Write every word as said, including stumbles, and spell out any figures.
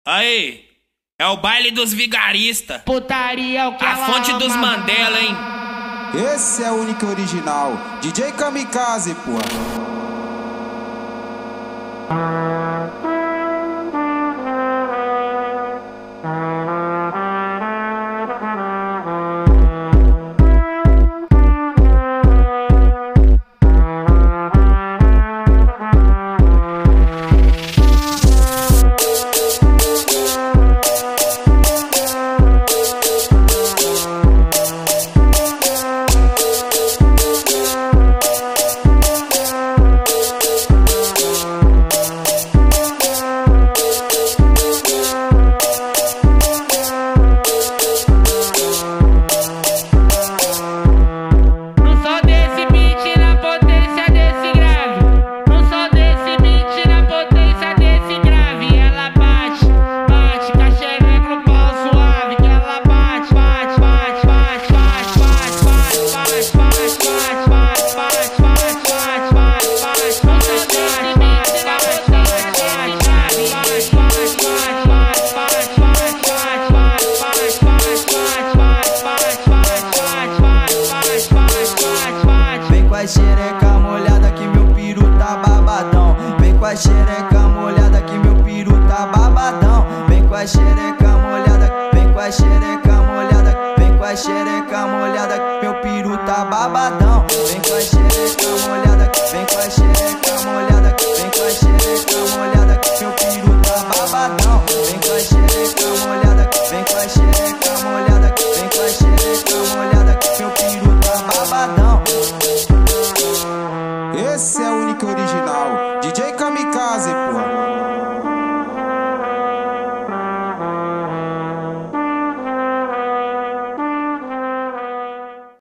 Aí, é o baile dos vigaristas. Putaria é o que A ela fonte dos ama. Mandela, hein? Esse é o único e original, D J Kamikaze, porra. Xereca molhada que meu piru tá babadão. Vem com a xereca molhada que meu piru tá babadão. Vem com a xereca molhada, vem com a xereca molhada, vem com a xereca molhada que meu piru tá babadão. Vem com a xereca